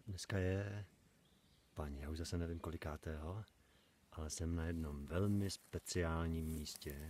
Dneska je, páni, já už zase nevím kolikátého, ale jsem na jednom velmi speciálním místě.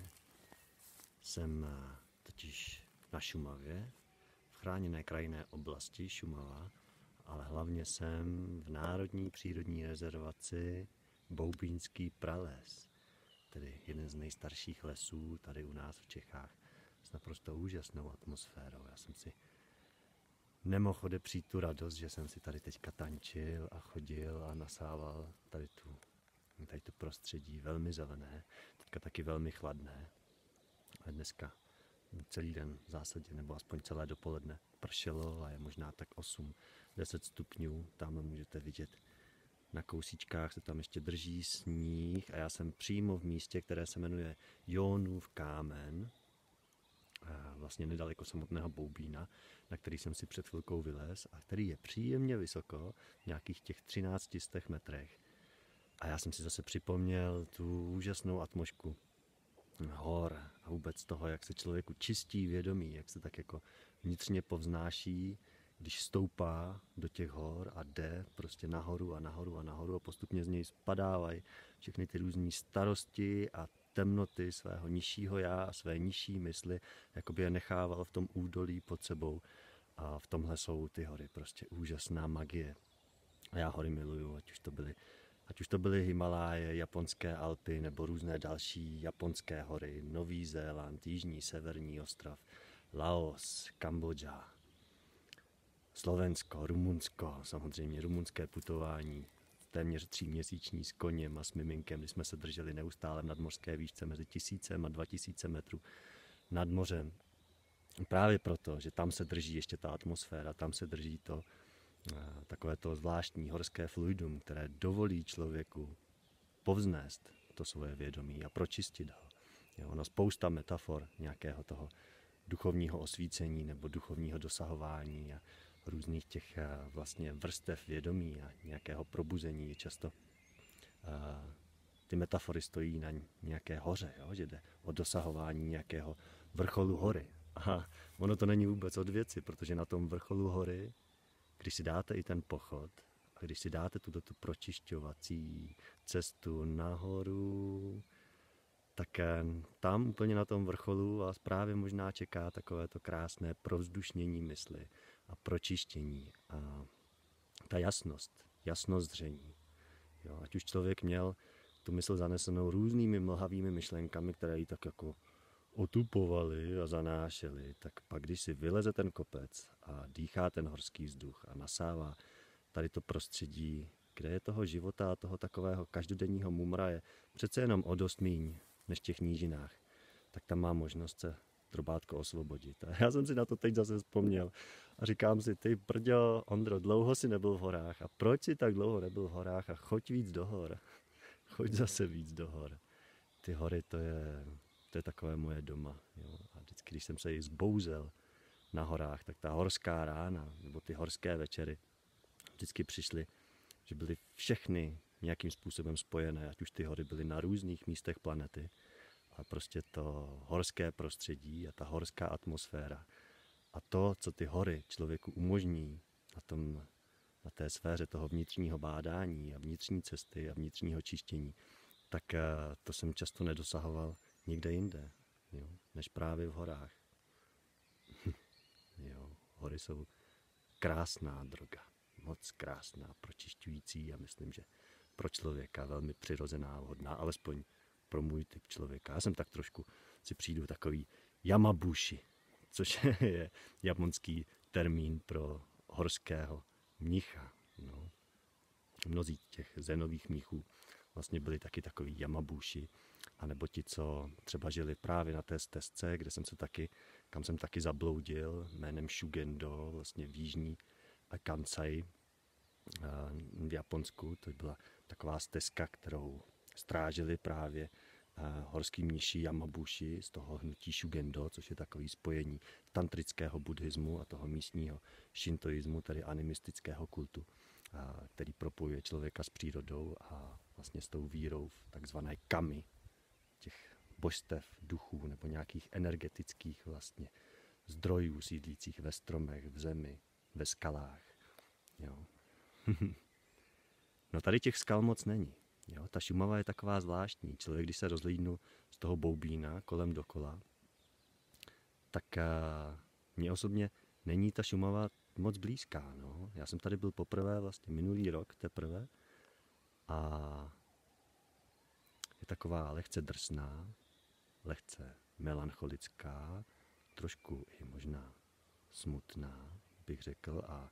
Jsem totiž na Šumavě, v chráněné krajinné oblasti Šumava, ale hlavně jsem v Národní přírodní rezervaci Boubínský prales, tedy jeden z nejstarších lesů tady u nás v Čechách, s naprosto úžasnou atmosférou. Já jsem si nemohl odepřít tu radost, že jsem si tady teďka tančil a chodil a nasával tady to prostředí velmi zelené, teďka taky velmi chladné. A dneska celý den v zásadě, nebo aspoň celé dopoledne pršelo a je možná tak 8-10 stupňů. Tamhle můžete vidět, na kousíčkách se tam ještě drží sníh a já jsem přímo v místě, které se jmenuje Jónův kámen, vlastně nedaleko samotného Boubína, na který jsem si před chvilkou vylez a který je příjemně vysoko, nějakých těch 1300 metrech. A já jsem si zase připomněl tu úžasnou atmosféru hor a vůbec toho, jak se člověku čistí vědomí, jak se tak jako vnitřně povznáší, když stoupá do těch hor a jde prostě nahoru a nahoru a nahoru a postupně z něj spadávají všechny ty různé starosti a temnoty svého nižšího já a své nižší mysli, jakoby je nechával v tom údolí pod sebou. A v tomhle jsou ty hory prostě úžasná magie. A já hory miluju, ať už to byly Himaláje, japonské Alpy nebo různé další japonské hory, Nový Zéland, Jižní, Severní ostrov, Laos, Kambodža, Slovensko, Rumunsko, samozřejmě rumunské putování, téměř 3měsíční s koněm a s miminkem, kdy jsme se drželi neustále v nadmořské výšce mezi 1000 a 2000 metrů nad mořem. Právě proto, že tam se drží ještě ta atmosféra, tam se drží to takové to zvláštní horské fluidum, které dovolí člověku povznést to svoje vědomí a pročistit ho. Je ono spousta metafor nějakého toho duchovního osvícení nebo duchovního dosahování a různých těch vlastně vrstev vědomí a nějakého probuzení. Často ty metafory stojí na nějaké hoře, jo? Že jde o dosahování nějakého vrcholu hory. A ono to není vůbec od věci, protože na tom vrcholu hory, když si dáte i ten pochod a když si dáte tu pročišťovací cestu nahoru, tak tam úplně na tom vrcholu vás právě možná čeká takové to krásné provzdušnění mysli a pročištění a ta jasnost zření. Jo, ať už člověk měl tu mysl zanesenou různými mlhavými myšlenkami, které ji tak jako otupovali a zanášeli, tak pak, když si vyleze ten kopec a dýchá ten horský vzduch a nasává tady to prostředí, kde je toho života a toho takového každodenního mumra je přece jenom o dost míň než v těch nížinách, tak tam má možnost se drobátko osvobodit. A já jsem si na to teď zase vzpomněl a říkám si, ty brďo, Ondro, dlouho si nebyl v horách a proč si tak dlouho nebyl v horách a choď víc do hor. Choď zase víc do hor. Ty hory, to je takové moje doma. Jo? A vždycky, když jsem se jí zbouzel na horách, tak ta horská rána nebo ty horské večery vždycky přišly, že byly všechny nějakým způsobem spojené, ať už ty hory byly na různých místech planety, a prostě to horské prostředí a ta horská atmosféra a to, co ty hory člověku umožní na té sféře toho vnitřního bádání a vnitřní cesty a vnitřního čištění, tak to jsem často nedosahoval nikde jinde, jo, než právě v horách. Jo, hory jsou krásná droga, moc krásná, pročišťující a myslím, že pro člověka velmi přirozená, vhodná, alespoň pro můj typ člověka. Já jsem tak trošku si přijdu takový yamabushi, což je japonský termín pro horského mnicha. No. Mnozí těch zenových mnichů vlastně byli taky takový yamabushi, anebo ti, co třeba žili právě na té stezce, kam jsem taky zabloudil, jménem Shugendo, vlastně v jižní Kansai v Japonsku. To byla taková stezka, kterou strážili právě horský mniši Yamabushi z toho hnutí Shugendo, což je takový spojení tantrického buddhismu a toho místního šintoismu, tedy animistického kultu, který propojuje člověka s přírodou a vlastně s tou vírou v takzvané kami, těch božstev, duchů nebo nějakých energetických vlastně zdrojů sídlících ve stromech, v zemi, ve skalách. Jo. No tady těch skal moc není. Jo? Ta Šumava je taková zvláštní. Člověk, když se rozhlídnu z toho Boubína kolem dokola, tak mně osobně není ta Šumava moc blízká. No. Já jsem tady byl poprvé vlastně minulý rok teprve a je taková lehce drsná, lehce melancholická, trošku i možná smutná, bych řekl, a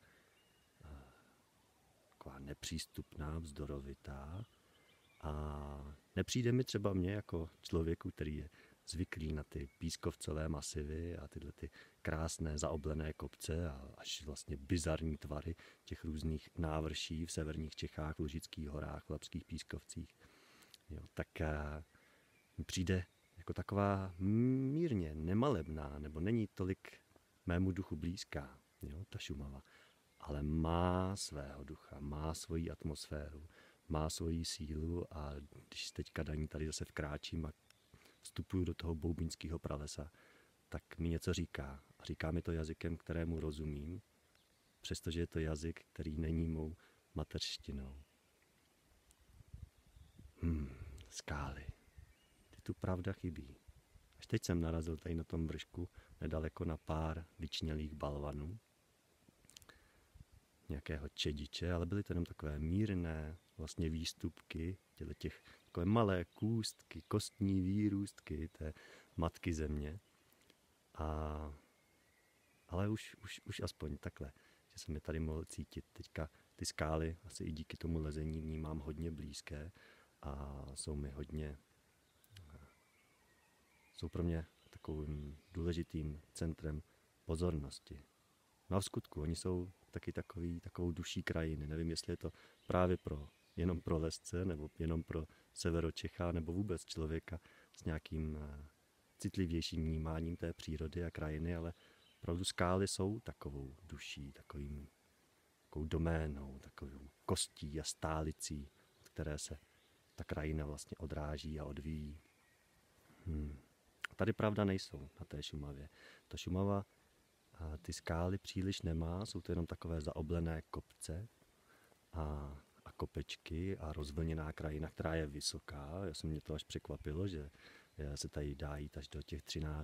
taková nepřístupná, vzdorovitá. A nepřijde mi třeba mně jako člověku, který je zvyklý na ty pískovcové masivy a tyhle ty krásné zaoblené kopce a až vlastně bizarní tvary těch různých návrší v severních Čechách, v Lužických horách, v Lapských pískovcích, jo, tak mi přijde jako taková mírně nemalebná, nebo není tolik mému duchu blízká, jo, ta Šumava, ale má svého ducha, má svoji atmosféru, má svoji sílu a když teďka daní tady zase vkráčím a vstupuju do toho boubínského pralesa, tak mi něco říká. A říká mi to jazykem, kterému rozumím, přestože je to jazyk, který není mou mateřštinou. Skály. Ty tu pravda chybí. Až teď jsem narazil tady na tom vršku, nedaleko na pár vyčnělých balvanů, nějakého čediče, ale byly to jenom takové mírné vlastně výstupky, těch takové malé kůstky, kostní výrůstky té matky země. Ale už aspoň takhle, že jsem je tady mohl cítit. Teďka ty skály asi i díky tomu lezení vnímám hodně blízké a jsou pro mě takovým důležitým centrem pozornosti. No a v skutku, oni jsou taky takovou duší krajiny. Nevím, jestli je to právě jenom pro lezce, nebo jenom pro Severočecha, nebo vůbec člověka s nějakým citlivějším vnímáním té přírody a krajiny, ale opravdu skály jsou takovou duší, takovou doménou, takovou kostí a stálicí, od které se ta krajina vlastně odráží a odvíjí. Tady pravda nejsou na té Šumavě. Ta Šumava ty skály příliš nemá, jsou to jenom takové zaoblené kopce a kopečky a rozvlněná krajina, která je vysoká. Mě to až překvapilo, že se tady dá jít až do těch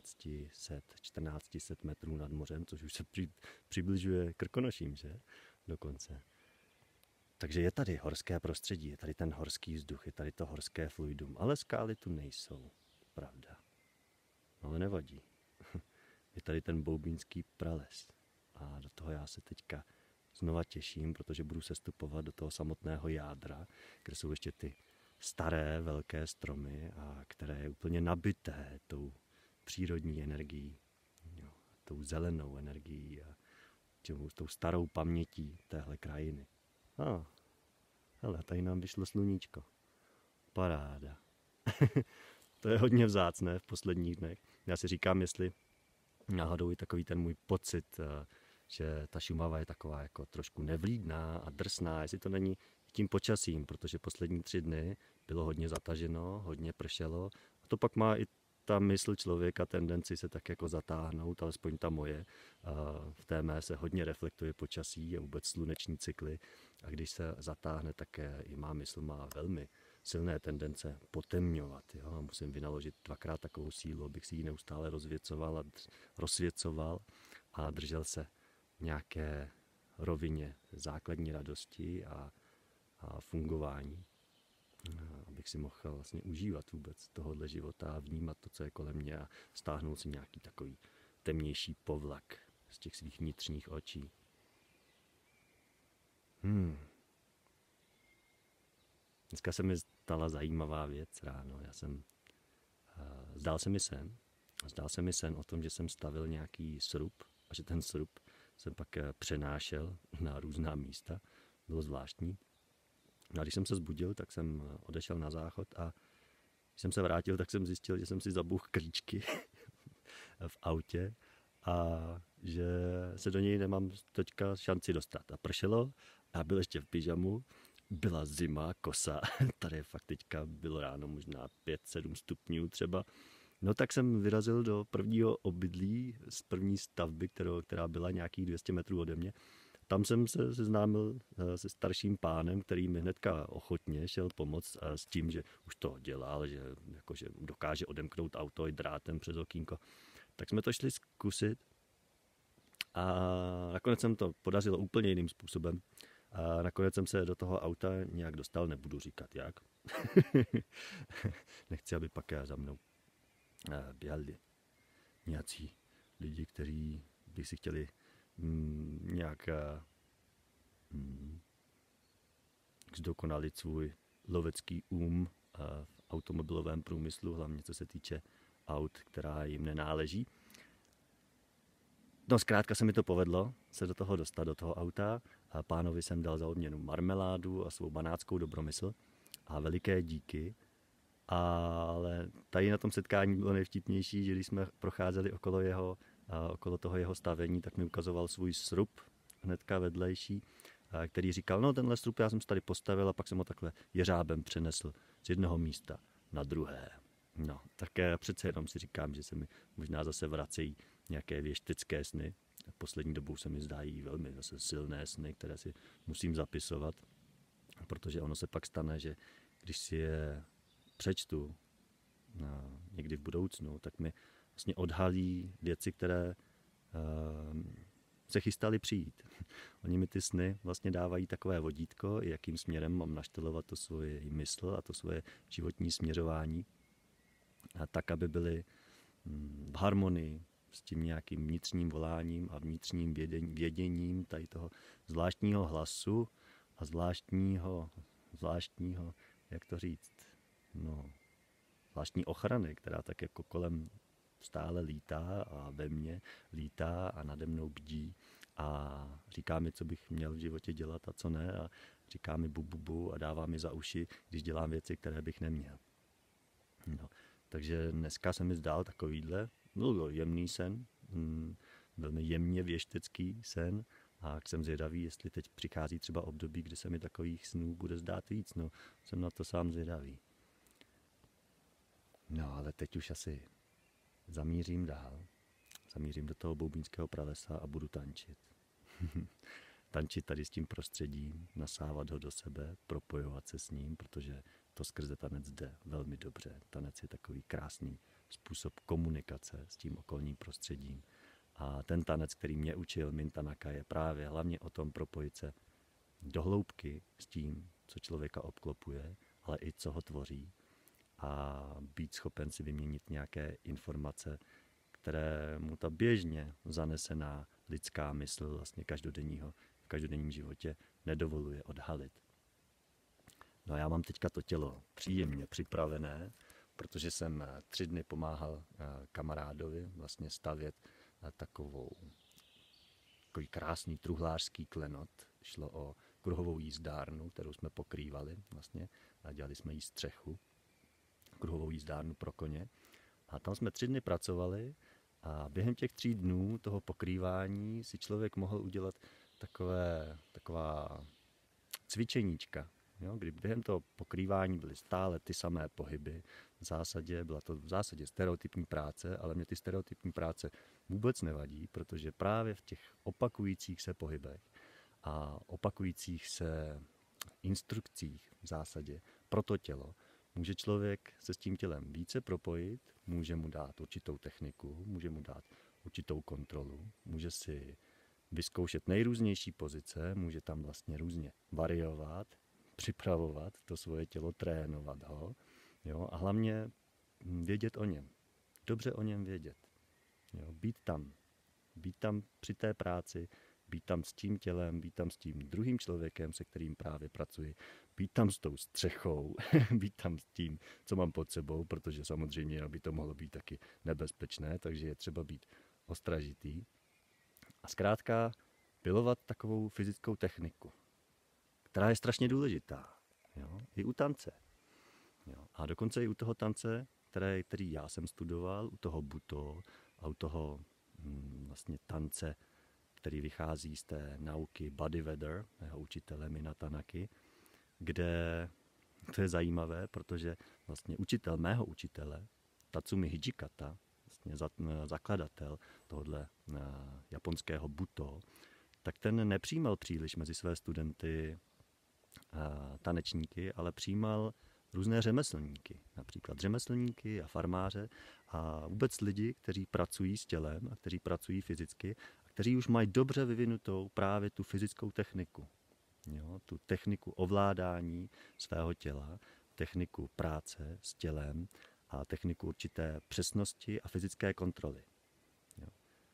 1400 metrů nad mořem, což už se přibližuje Krkonoším, že? Dokonce. Takže je tady horské prostředí, je tady ten horský vzduch, je tady to horské fluidum, ale skály tu nejsou, pravda. Ale nevadí. Je tady ten boubínský prales a do toho já se teďka znova těším, protože budu sestupovat do toho samotného jádra, kde jsou ještě ty staré velké stromy a které je úplně nabité tou přírodní energií, tou zelenou energií a tou starou pamětí téhle krajiny. Hele, tady nám vyšlo sluníčko. Paráda. To je hodně vzácné v posledních dnech. Já si říkám, jestli náhodou i takový ten můj pocit, že ta Šumava je taková jako trošku nevlídná a drsná, jestli to není tím počasím, protože poslední 3 dny bylo hodně zataženo, hodně pršelo a to pak má i ta mysl člověka tendenci se tak jako zatáhnout, alespoň ta moje. V té mé se hodně reflektuje počasí a vůbec sluneční cykly a když se zatáhne, tak i má mysl má velmi silné tendence potemňovat. Jo? A musím vynaložit 2krát takovou sílu, abych si ji neustále rozsvěcoval a držel se v nějaké rovině základní radosti a fungování. Abych si mohl vlastně užívat vůbec tohohle života a vnímat to, co je kolem mě a stáhnout si nějaký takový temnější povlak z těch svých vnitřních očí. Dneska se mi stala zajímavá věc ráno. Zdál se mi sen o tom, že jsem stavil nějaký srub a že ten srub jsem pak přenášel na různá místa. Bylo zvláštní. A když jsem se zbudil, tak jsem odešel na záchod a když jsem se vrátil, tak jsem zjistil, že jsem si zabouchl klíčky v autě a že se do něj nemám teďka šanci dostat. A pršelo, já byl ještě v pyžamu, byla zima, kosa, tady fakt teďka bylo ráno možná 5-7 stupňů třeba. No tak jsem vyrazil do prvního obydlí z první stavby, která byla nějakých 200 metrů ode mě. tam jsem se seznámil se starším pánem, který mi hnedka ochotně šel pomoct s tím, že už to dělal, že, jakože dokáže odemknout auto i drátem přes okýnko. Tak jsme to šli zkusit a nakonec jsem to podařilo úplně jiným způsobem. A nakonec jsem se do toho auta nějak dostal, nebudu říkat jak. Nechci, aby pak za mnou běhali nějací lidi, kteří by si chtěli nějak zdokonalit svůj lovecký v automobilovém průmyslu, hlavně co se týče aut, která jim nenáleží. No zkrátka se mi to povedlo se do toho dostat, do toho auta. A pánovi jsem dal za odměnu marmeládu a svou banáckou dobromysl a veliké díky. Ale tady na tom setkání bylo nejvtipnější, že když jsme procházeli okolo toho jeho stavení, tak mi ukazoval svůj srub hnedka vedlejší, který říkal, no tenhle srub já jsem si tady postavil a pak jsem ho takhle jeřábem přenesl z jednoho místa na druhé. No, tak přece jenom si říkám, že se mi možná zase vracejí nějaké věštecké sny. Poslední dobou se mi zdají velmi zase silné sny, které si musím zapisovat, protože ono se pak stane, že když si je přečtu někdy v budoucnu, tak mi vlastně odhalí věci, které se chystaly přijít. Oni mi ty sny vlastně dávají takové vodítko, jakým směrem mám naštylovat to svoje mysl a to svoje životní směřování, a tak, aby byly v harmonii s tím nějakým vnitřním voláním a vnitřním věděním tady toho zvláštního hlasu a zvláštního, jak to říct, no, zvláštní ochrany, která tak jako kolem stále lítá a ve mně lítá a nade mnou bdí a říká mi, co bych měl v životě dělat a co ne a říká mi bu a dává mi za uši, když dělám věci, které bych neměl. No, takže dneska se mi zdál takovýhle, byl jemný sen, velmi jemně věštecký sen a jsem zvědavý, jestli teď přichází třeba období, kdy se mi takových snů bude zdát víc, no, jsem na to sám zvědavý. No, ale teď už asi zamířím dál. Zamířím do toho boubínského pralesa a budu tančit. Tančit tady s tím prostředím, nasávat ho do sebe, propojovat se s ním, protože to skrze tanec jde velmi dobře. Tanec je takový krásný způsob komunikace s tím okolním prostředím. A ten tanec, který mě učil Min Tanaka, je právě hlavně o tom propojit se do hloubky s tím, co člověka obklopuje, ale i co ho tvoří. A být schopen si vyměnit nějaké informace, které mu ta běžně zanesená lidská mysl vlastně v každodenním životě nedovoluje odhalit. No a já mám teďka to tělo příjemně připravené, protože jsem 3 dny pomáhal kamarádovi vlastně stavět takový krásný truhlářský klenot. Šlo o kruhovou jízdárnu, kterou jsme pokrývali vlastně a dělali jsme jí střechu, kruhovou jízdárnu pro koně. A tam jsme 3 dny pracovali a během těch 3 dnů toho pokrývání si člověk mohl udělat taková cvičeníčka, jo, kdy během toho pokrývání byly stále ty samé pohyby. Byla to v zásadě stereotypní práce, ale mě ty stereotypní práce vůbec nevadí, protože právě v těch opakujících se pohybech a opakujících se instrukcích v zásadě pro to tělo může člověk se s tím tělem více propojit, může mu dát určitou techniku, může mu dát určitou kontrolu, může si vyzkoušet nejrůznější pozice, může tam vlastně různě variovat, připravovat to svoje tělo, trénovat ho, jo, a hlavně vědět o něm, dobře o něm vědět, jo, být tam při té práci, být tam s tím tělem, být tam s tím druhým člověkem, se kterým právě pracuji, být tam s tou střechou, být tam s tím, co mám pod sebou, protože samozřejmě by to mohlo být taky nebezpečné, takže je třeba být ostražitý. A zkrátka pilovat takovou fyzickou techniku, která je strašně důležitá, jo? I u tance. Jo? A dokonce i u toho tance, který já jsem studoval, u toho buto a u toho vlastně tance, který vychází z té nauky Bodyweather, mého učitele Mina Tanaky, kde to je zajímavé, protože vlastně mého učitele, Tatsumi Hijikata, vlastně zakladatel tohohle japonského buto, tak ten nepřijímal příliš mezi své studenty tanečníky, ale přijímal různé řemeslníky, například řemeslníky a farmáře a vůbec lidi, kteří pracují s tělem a kteří pracují fyzicky a kteří už mají dobře vyvinutou právě tu fyzickou techniku. Jo, tu techniku ovládání svého těla, techniku práce s tělem a techniku určité přesnosti a fyzické kontroly. Jo.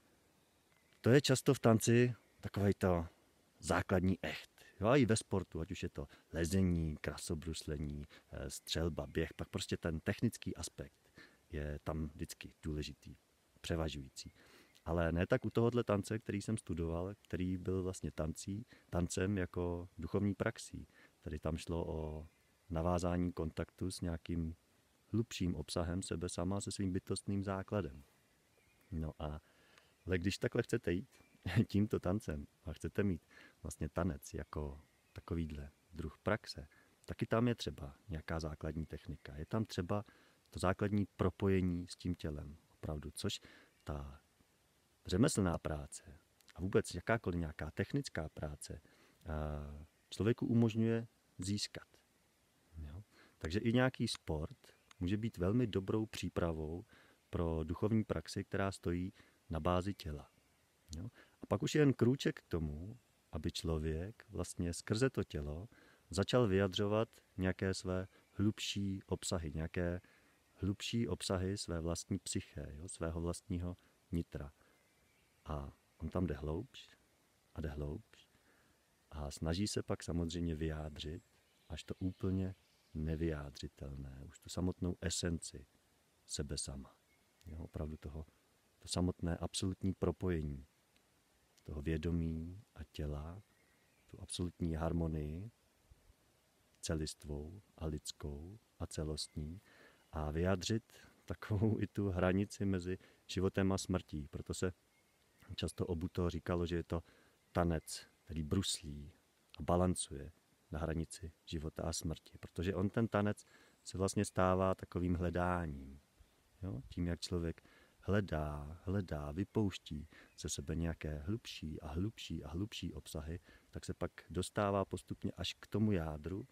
To je často v tanci takovej to základní echt. Jo, a i ve sportu, ať už je to lezení, krasobruslení, střelba, běh, pak prostě ten technický aspekt je tam vždycky důležitý, převažující. Ale ne tak u tohohle tance, který jsem studoval, který byl vlastně tancem jako duchovní praxí. Tady tam šlo o navázání kontaktu s nějakým hlubším obsahem sebe sama, se svým bytostným základem. No a ale když takhle chcete jít tímto tancem a chcete mít vlastně tanec jako takovýhle druh praxe, taky tam je třeba nějaká základní technika. Je tam třeba to základní propojení s tím tělem. Opravdu, což ta řemeslná práce a vůbec jakákoliv nějaká technická práce člověku umožňuje získat. Jo? Takže i nějaký sport může být velmi dobrou přípravou pro duchovní praxi, která stojí na bázi těla. Jo? A pak už je jen krůček k tomu, aby člověk vlastně skrze to tělo začal vyjadřovat nějaké své hlubší obsahy, nějaké hlubší obsahy své vlastní psyché, jo? Svého vlastního nitra. A on tam jde hloubš a jde hloubš a snaží se pak samozřejmě vyjádřit až to úplně nevyjádřitelné, už tu samotnou esenci sebe sama. Jo? Opravdu to samotné absolutní propojení toho vědomí a těla, tu absolutní harmonii celistvou a lidskou a celostní a vyjádřit takovou i tu hranici mezi životem a smrtí. Proto se často o Buddho říkalo, že je to tanec, který bruslí a balancuje na hranici života a smrti. Protože on ten tanec se vlastně stává takovým hledáním. Jo? Tím, jak člověk hledá, vypouští ze sebe nějaké hlubší a hlubší a hlubší obsahy, tak se pak dostává postupně až k tomu jádru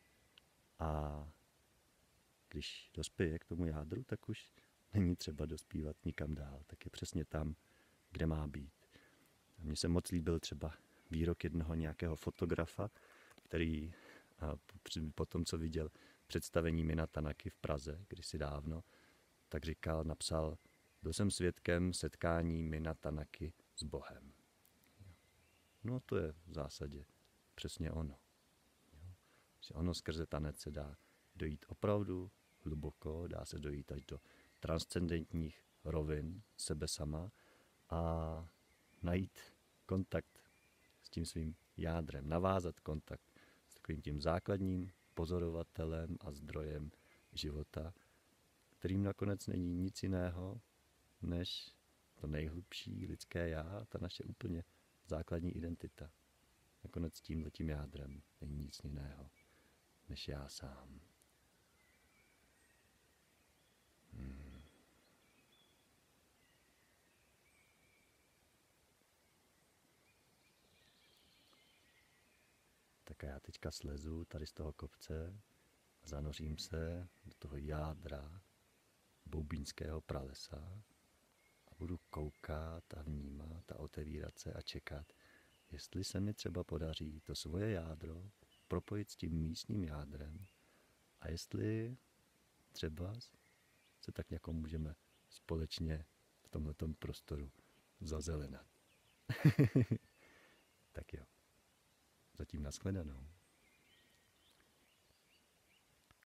a když dospěje k tomu jádru, tak už není třeba dospívat nikam dál, tak je přesně tam, kde má být. A mně se moc líbil třeba výrok jednoho nějakého fotografa, který po tom, co viděl představení Mina Tanaky v Praze kdysi dávno, tak napsal, byl jsem svědkem setkání Mina Tanaky s Bohem. No to je v zásadě přesně ono. Že ono skrze tanec se dá dojít opravdu hluboko, dá se dojít až do transcendentních rovin sebe sama a najít kontakt s tím svým jádrem, navázat kontakt s takovým tím základním pozorovatelem a zdrojem života, kterým nakonec není nic jiného, než to nejhlubší lidské já, ta naše úplně základní identita. Nakonec tímhletím jádrem není nic jiného, než já sám. Tak a já teďka slezu tady z toho kopce a zanořím se do toho jádra boubínského pralesa a budu koukat a vnímat a otevírat se a čekat, jestli se mi třeba podaří to svoje jádro propojit s tím místním jádrem a jestli třeba se tak jako můžeme společně v tomhletom prostoru zazelenat. Tak jo. Zatím nashledanou.